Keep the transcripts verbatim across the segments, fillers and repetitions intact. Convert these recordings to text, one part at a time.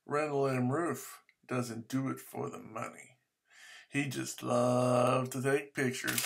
Randall and Rueff doesn't do it for the money. He just loves to take pictures.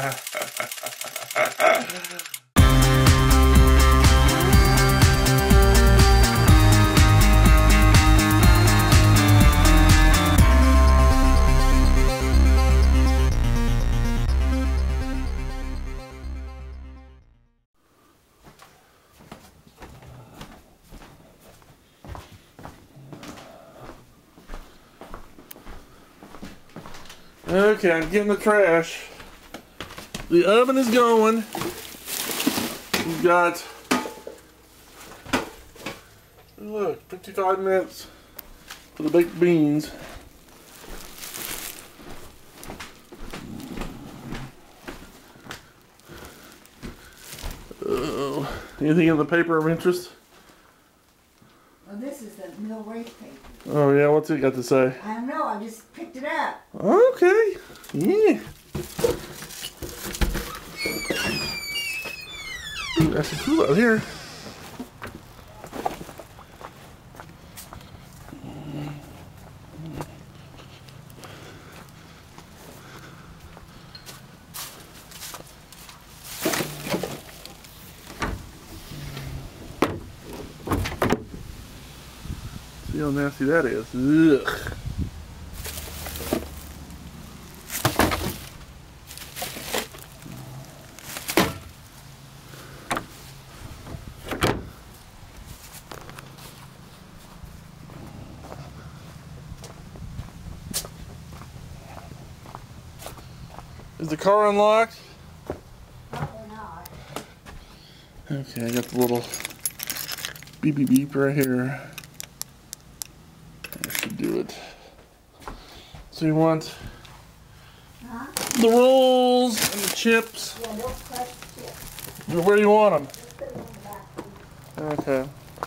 Okay, I'm getting the trash. The oven is going. We've got, look, fifty-five minutes for the baked beans. Oh, anything in the paper of interest? Well, this is the mill race paper. Oh yeah, what's it got to say? I don't know, I just picked it up. Okay, yeah. Ooh, that's cool out here. See how nasty that is. Ugh. Is the car unlocked? Probably not. Okay, I got the little beep beep beep right here. I should do it. So you want Huh? the rolls and the chips? Yeah, don't crush the chips. Where do you want them? Just put them in the back seat. Okay.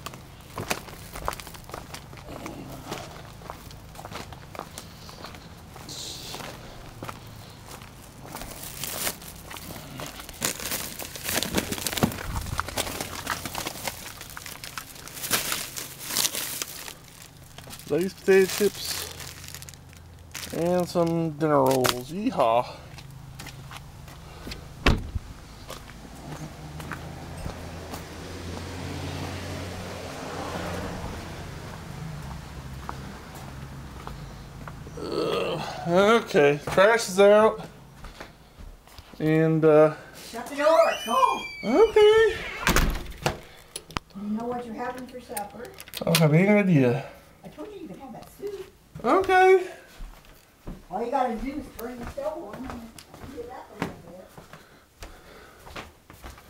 Lay's potato chips and some dinner rolls. Yeehaw! Uh, okay, trash is out, and uh, Shut the door, it's cold. okay. Do you know what you're having for supper? I don't have any idea. I told you you could have that soup. Okay. All you gotta do is turn the stove on and get that a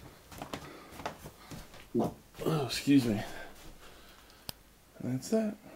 little bit. Oh, excuse me. That's that.